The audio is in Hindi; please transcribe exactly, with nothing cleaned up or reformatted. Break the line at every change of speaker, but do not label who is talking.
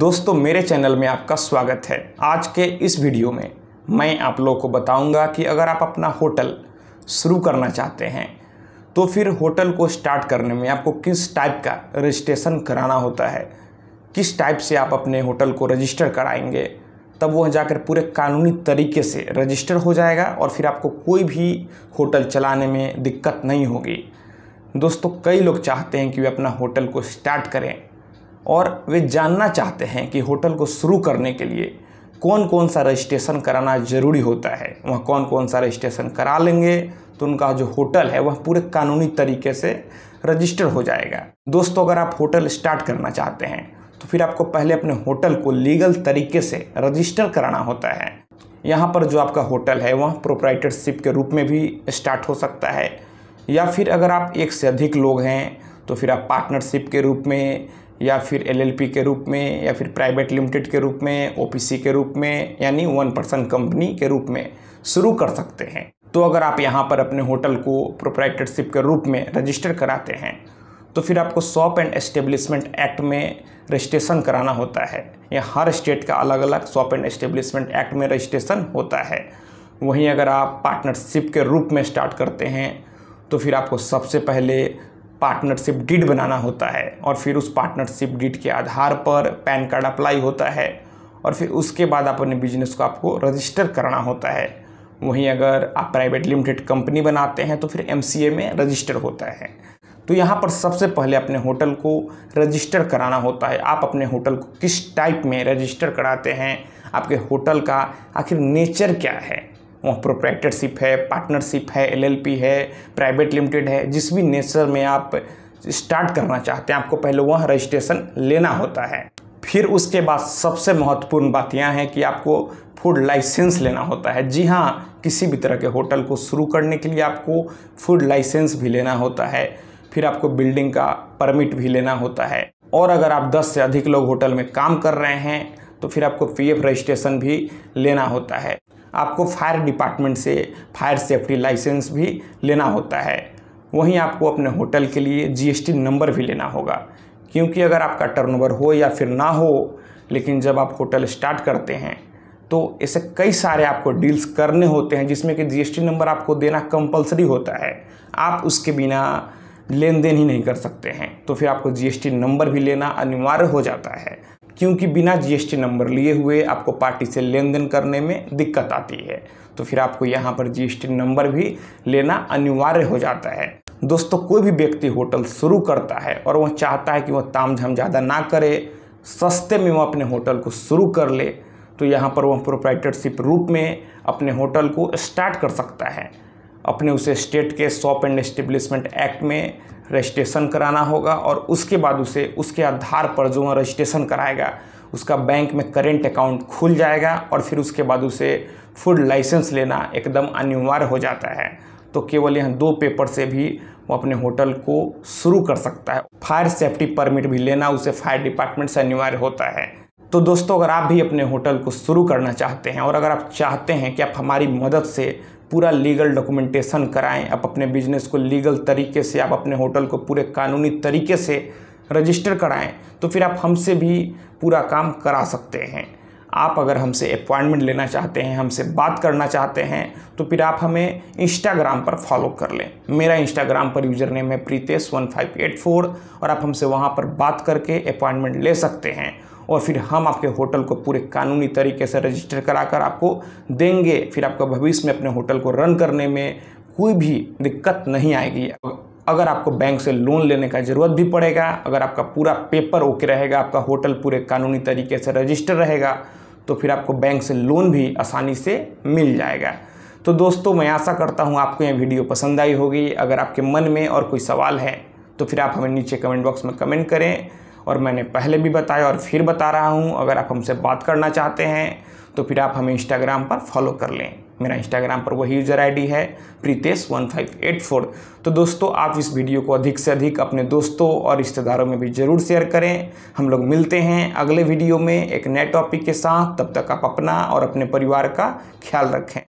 दोस्तों मेरे चैनल में आपका स्वागत है। आज के इस वीडियो में मैं आप लोगों को बताऊंगा कि अगर आप अपना होटल शुरू करना चाहते हैं तो फिर होटल को स्टार्ट करने में आपको किस टाइप का रजिस्ट्रेशन कराना होता है, किस टाइप से आप अपने होटल को रजिस्टर कराएंगे, तब वह जाकर पूरे कानूनी तरीके से रजिस्टर हो जाएगा और फिर आपको कोई भी होटल चलाने में दिक्कत नहीं होगी। दोस्तों कई लोग चाहते हैं कि वे अपना होटल को स्टार्ट करें और वे जानना चाहते हैं कि होटल को शुरू करने के लिए कौन कौन सा रजिस्ट्रेशन कराना ज़रूरी होता है। वह कौन कौन सा रजिस्ट्रेशन करा लेंगे तो उनका जो होटल है वह पूरे कानूनी तरीके से रजिस्टर हो जाएगा। दोस्तों अगर आप होटल स्टार्ट करना चाहते हैं तो फिर आपको पहले अपने होटल को लीगल तरीके से रजिस्टर कराना होता है। यहाँ पर जो आपका होटल है वह प्रोप्राइटरशिप के रूप में भी स्टार्ट हो सकता है, या फिर अगर आप एक से अधिक लोग हैं तो फिर आप पार्टनरशिप के रूप में, या फिर एलएलपी के रूप में, या फिर प्राइवेट लिमिटेड के रूप में, ओपीसी के रूप में, यानी वन पर्सन कंपनी के रूप में शुरू कर सकते हैं। तो अगर आप यहाँ पर अपने होटल को प्रोप्राइटरशिप के रूप में रजिस्टर कराते हैं तो फिर आपको शॉप एंड एस्टेब्लिशमेंट एक्ट में रजिस्ट्रेशन कराना होता है। यह हर स्टेट का अलग अलग शॉप एंड एस्टेब्लिशमेंट एक्ट में रजिस्ट्रेशन होता है। वहीं अगर आप पार्टनरशिप के रूप में स्टार्ट करते हैं तो फिर आपको सबसे पहले पार्टनरशिप डीड बनाना होता है और फिर उस पार्टनरशिप डीड के आधार पर पैन कार्ड अप्लाई होता है और फिर उसके बाद अपने बिजनेस को आपको रजिस्टर कराना होता है। वहीं अगर आप प्राइवेट लिमिटेड कंपनी बनाते हैं तो फिर एमसीए में रजिस्टर होता है। तो यहाँ पर सबसे पहले अपने होटल को रजिस्टर कराना होता है। आप अपने होटल को किस टाइप में रजिस्टर कराते हैं, आपके होटल का आखिर नेचर क्या है, वह प्रोप्राइटरशिप है, पार्टनरशिप है, एलएलपी है, प्राइवेट लिमिटेड है, जिस भी नेचर में आप स्टार्ट करना चाहते हैं आपको पहले वह रजिस्ट्रेशन लेना होता है। फिर उसके बाद सबसे महत्वपूर्ण बात यह है कि आपको फूड लाइसेंस लेना होता है। जी हाँ, किसी भी तरह के होटल को शुरू करने के लिए आपको फूड लाइसेंस भी लेना होता है। फिर आपको बिल्डिंग का परमिट भी लेना होता है, और अगर आप दस से अधिक लोग होटल में काम कर रहे हैं तो फिर आपको पीएफ रजिस्ट्रेशन भी लेना होता है। आपको फायर डिपार्टमेंट से फायर सेफ्टी लाइसेंस भी लेना होता है। वहीं आपको अपने होटल के लिए जीएसटी नंबर भी लेना होगा, क्योंकि अगर आपका टर्नओवर हो या फिर ना हो, लेकिन जब आप होटल स्टार्ट करते हैं तो ऐसे कई सारे आपको डील्स करने होते हैं जिसमें कि जीएसटी नंबर आपको देना कंपलसरी होता है। आप उसके बिना लेन देन ही नहीं कर सकते हैं, तो फिर आपको जीएसटी नंबर भी लेना अनिवार्य हो जाता है, क्योंकि बिना जीएसटी नंबर लिए हुए आपको पार्टी से लेन देन करने में दिक्कत आती है। तो फिर आपको यहाँ पर जीएसटी नंबर भी लेना अनिवार्य हो जाता है। दोस्तों कोई भी व्यक्ति होटल शुरू करता है और वह चाहता है कि वह तामझाम ज़्यादा ना करे, सस्ते में वह अपने होटल को शुरू कर ले, तो यहाँ पर वह प्रोप्राइटरशिप रूप में अपने होटल को स्टार्ट कर सकता है। अपने उसे स्टेट के शॉप एंड एस्टेब्लिशमेंट एक्ट में रजिस्ट्रेशन कराना होगा और उसके बाद उसे उसके आधार पर जो वह रजिस्ट्रेशन कराएगा उसका बैंक में करेंट अकाउंट खुल जाएगा और फिर उसके बाद उसे फूड लाइसेंस लेना एकदम अनिवार्य हो जाता है। तो केवल यह दो पेपर से भी वो अपने होटल को शुरू कर सकता है। फायर सेफ्टी परमिट भी लेना उसे फायर डिपार्टमेंट से अनिवार्य होता है। तो दोस्तों अगर आप भी अपने होटल को शुरू करना चाहते हैं और अगर आप चाहते हैं कि आप हमारी मदद से पूरा लीगल डॉक्यूमेंटेशन कराएं, आप अपने बिजनेस को लीगल तरीके से, आप अपने होटल को पूरे कानूनी तरीके से रजिस्टर कराएं, तो फिर आप हमसे भी पूरा काम करा सकते हैं। आप अगर हमसे अपॉइंटमेंट लेना चाहते हैं, हमसे बात करना चाहते हैं, तो फिर आप हमें इंस्टाग्राम पर फॉलो कर लें। मेरा इंस्टाग्राम पर यूज़र नेम है Pritesh one five eight four और आप हमसे वहाँ पर बात करके अपॉइंटमेंट ले सकते हैं और फिर हम आपके होटल को पूरे कानूनी तरीके से रजिस्टर कराकर आपको देंगे। फिर आपको भविष्य में अपने होटल को रन करने में कोई भी दिक्कत नहीं आएगी। अगर आपको बैंक से लोन लेने का ज़रूरत भी पड़ेगा, अगर आपका पूरा पेपर ओके रहेगा, आपका होटल पूरे कानूनी तरीके से रजिस्टर रहेगा, तो फिर आपको बैंक से लोन भी आसानी से मिल जाएगा। तो दोस्तों मैं आशा करता हूँ आपको यह वीडियो पसंद आई होगी। अगर आपके मन में और कोई सवाल है तो फिर आप हमें नीचे कमेंट बॉक्स में कमेंट करें, और मैंने पहले भी बताया और फिर बता रहा हूँ, अगर आप हमसे बात करना चाहते हैं तो फिर आप हमें इंस्टाग्राम पर फॉलो कर लें। मेरा इंस्टाग्राम पर वही यूज़र आईडी है Pritesh one five eight four. तो दोस्तों आप इस वीडियो को अधिक से अधिक अपने दोस्तों और रिश्तेदारों में भी ज़रूर शेयर करें। हम लोग मिलते हैं अगले वीडियो में एक नए टॉपिक के साथ। तब तक आप अपना और अपने परिवार का ख्याल रखें।